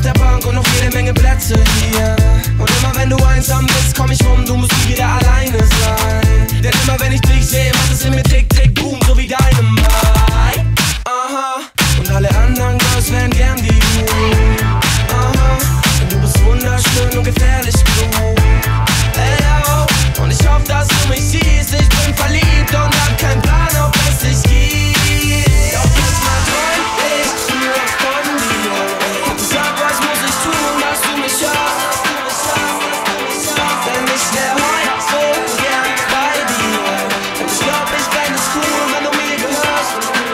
der Bank und noch jede Menge Plätze hier. Und immer wenn du einsam bist, komm ich rum, du musst nie wieder alleine sein. Denn immer wenn ich dich sehe, macht es in mir tick, tick, boom, so wie Dynamite. Aha, und alle anderen Girls wären gern wie du. Aha, und du bist wunderschön und gefährlich klug. Ey, yo, und ich hoffe, dass du mich siehst. Ich bin verliebt und hab keinen Plan, ob es dich gibt. Doch manchmal träum ich nur von dir. Sag, was muss ich tun, dass du mich hörst? Denn ich wär heute so gern bei dir. Und ich glaub, ich fänd es cool, wenn du mir gehörst.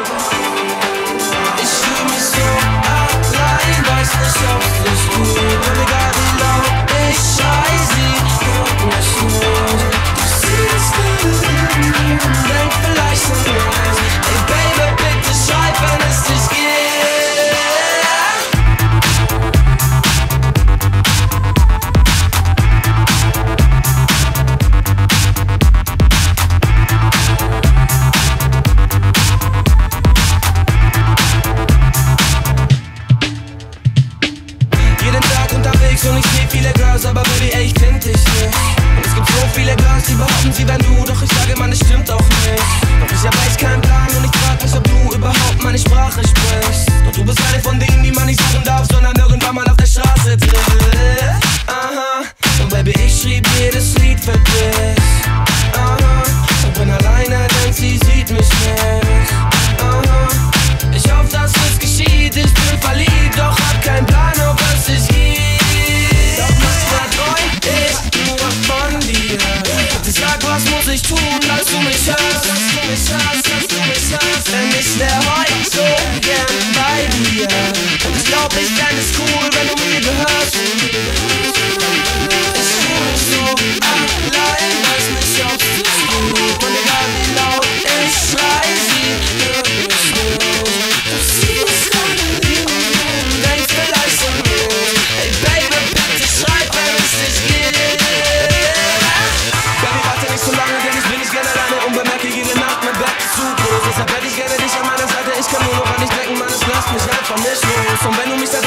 Ich fühl mich so allein, weiß nicht, ob's dich tut. Und egal wie laut ich schrei, sie hört mich nur. Du siehst mich, denk vielleicht an mich. Ey Baby, bitte schreib, wenn es dich gibt. Jeden Tag unterwegs und ich seh viele Girls, aber Baby, ey, ich find dich nicht. Und es gibt so viele Girls, die behaupten, sie wären du, doch ich sage, man, es stimmt auch nicht. Doch ich hab echt keinen Plan und ich frag mich, ob du überhaupt meine Sprache sprichst. Doch du bist eine von denen, die man nicht suchen darf, sondern irgendwann mal auf der Straße trifft. Aha, und Baby, ich schrieb jedes Lied für dich. Aha, und bin alleine, denn sie sieht mich nicht. Aha, ich hoffe, dass es geschieht, ich bin verliebt, doch hab keinen Plan, ob es dich gibt. Doch manchmal träum ich nur von dir. Bitte sag, was muss ich tun, dass du mich hörst? Denn ich wär heute so gern bei dir. Und ich glaub, ich fänd es cool, wenn du mir gehörst. Ich fühl mich so allein, weiß nicht, ob's dich tut. Und egal wie laut ich schrei, sie hört mich nur. Du siehst mich, denk vielleicht an mich. Hey Baby, bitte schreib, wenn es dich gibt. Baby, warte nicht so lange, denn ich bin nicht gerne alleine und bemerke jede Nacht, mein Bett ist zu groß. Deshalb hätte ich gerne dich an meiner Seite. Ich kann nur noch an dich denken, Mann, es lässt mich einfach nicht los. Und wenn du mich